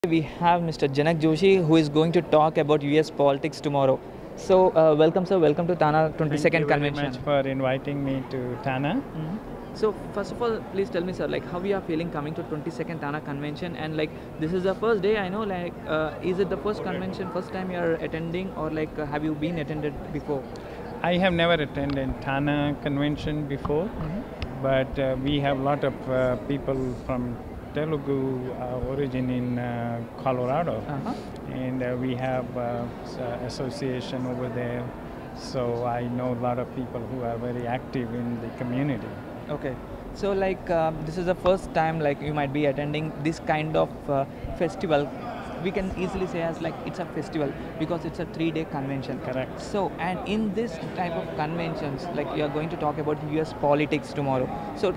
We have Mr. Janak Joshi who is going to talk about US politics tomorrow. So, welcome, sir. Welcome to Tana 22nd Thank you very Convention. much for inviting me to Tana. So, first of all, please tell me, sir, like how you are feeling coming to 22nd Tana Convention, and like this is the first day. I know, like, is it the first convention, first time you are attending, or like have you been attended before? I have never attended Tana convention before, but we have a lot of people from Telugu origin in Colorado, and we have association over there. So I know a lot of people who are very active in the community. Okay. So, like, this is the first time like you might be attending this kind of festival. We can easily say as like it's a festival because it's a 3-day convention. Correct. So, and in this type of conventions, like you are going to talk about US politics tomorrow. So,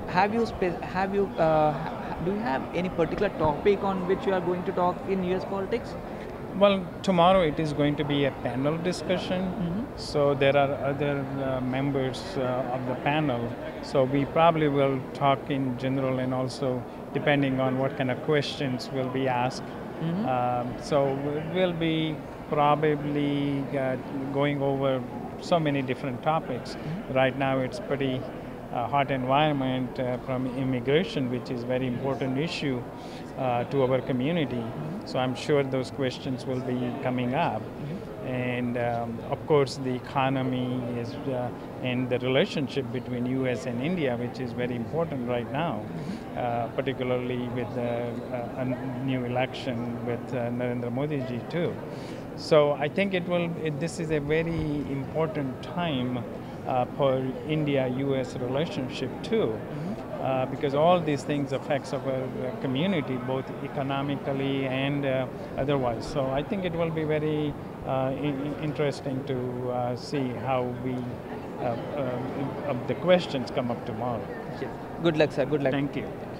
do you have any particular topic on which you are going to talk in US politics? Well, tomorrow it is going to be a panel discussion. So there are other members of the panel. So we probably will talk in general and also depending on what kind of questions will be asked. So we'll be probably going over so many different topics. Right now it's pretty hot environment from immigration, which is very important issue to our community. So I'm sure those questions will be coming up. And of course the economy is and the relationship between US and India, which is very important right now, particularly with a new election with Narendra Modi ji too. So I think this is a very important time for India-US relationship too, because all these things affects our community both economically and otherwise. So I think it will be very interesting to see how the questions come up tomorrow. Good luck, sir. Good luck. Thank you.